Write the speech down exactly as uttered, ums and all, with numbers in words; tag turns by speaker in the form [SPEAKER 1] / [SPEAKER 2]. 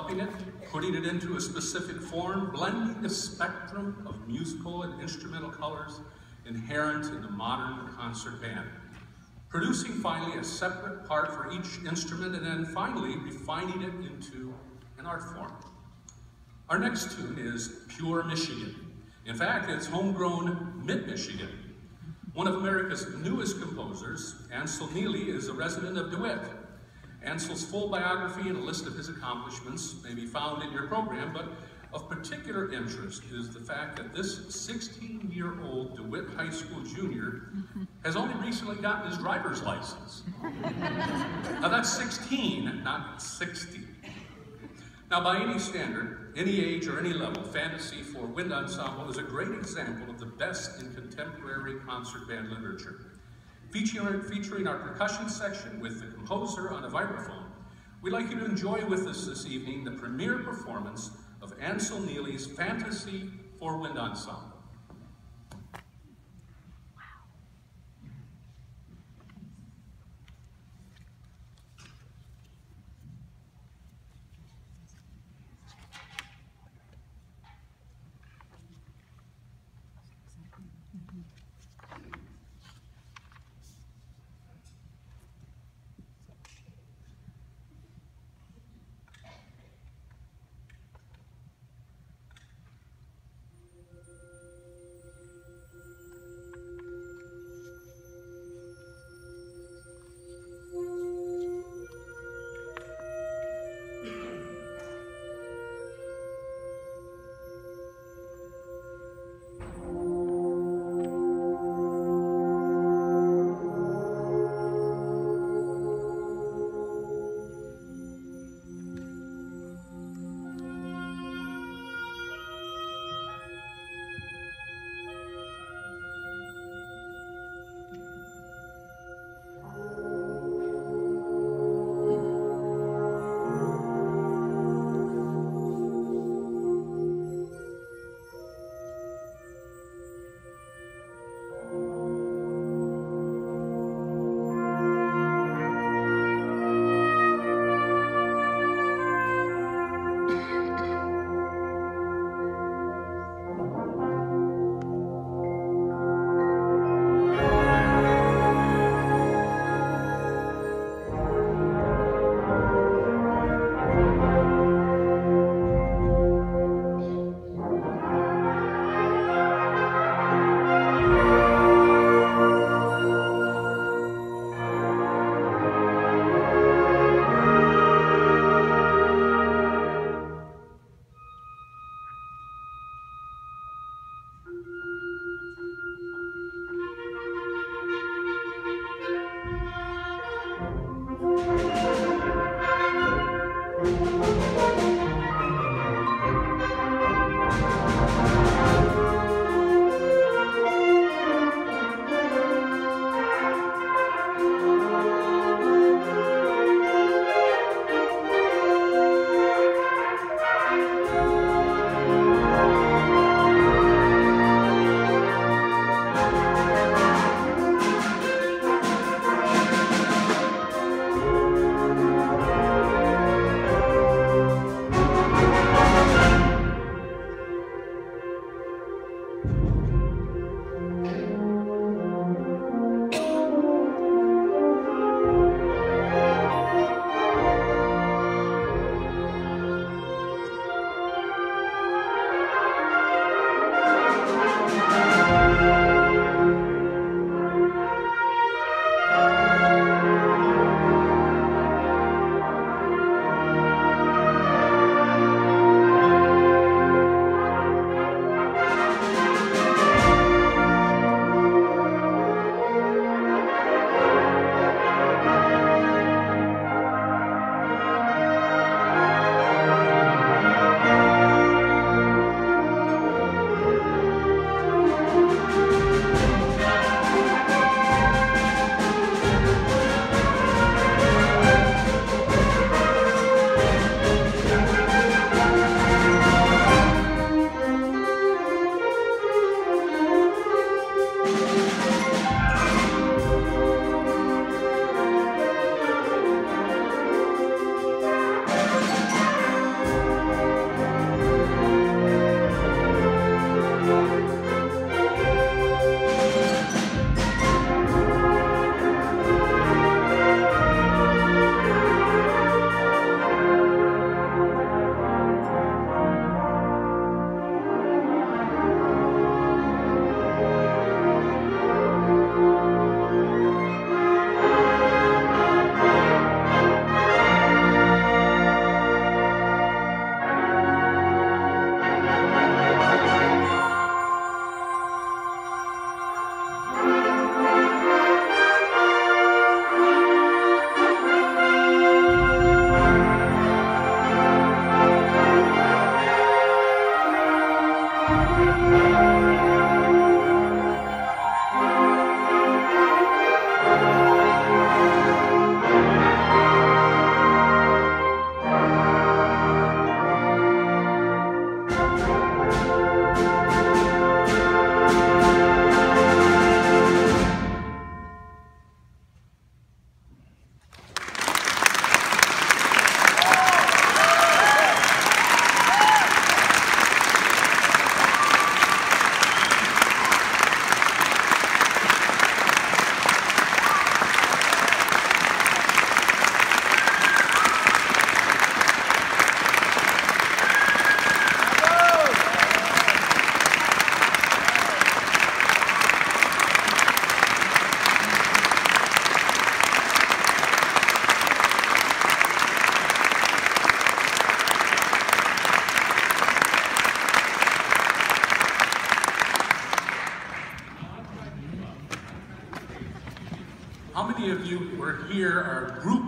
[SPEAKER 1] developing it, putting it into a specific form, blending the spectrum of musical and instrumental colors inherent in the modern concert band, producing finally a separate part for each instrument, and then finally refining it into an art form. Our next tune is Pure Michigan. In fact, it's homegrown mid-Michigan. One of America's newest composers, Ancel Neeley, is a resident of DeWitt. Ancel's full biography and a list of his accomplishments may be found in your program, but of particular interest is the fact that this sixteen-year-old DeWitt High School junior has only recently gotten his driver's license. Now that's sixteen, not sixty. Now by any standard, any age or any level, Fantasy for Wind Ensemble is a great example of the best in contemporary concert band literature. Featuring, featuring our percussion section with the composer on a vibraphone, we'd like you to enjoy with us this evening the premiere performance of Ancel Neeley's Fantasy for Wind Ensemble. here are group